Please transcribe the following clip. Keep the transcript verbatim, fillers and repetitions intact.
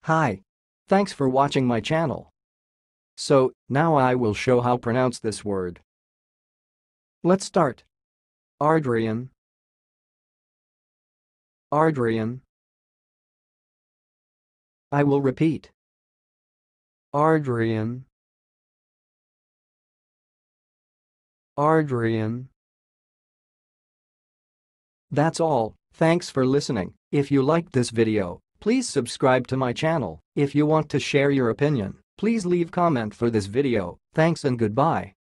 Hi. Thanks for watching my channel. So, now I will show how pronounce this word. Let's start. Ardrian. Ardrian. I will repeat. Ardrian. Ardrian. That's all. Thanks for listening. If you liked this video, please subscribe to my channel. If you want to share your opinion, please leave comment for this video. Thanks and goodbye.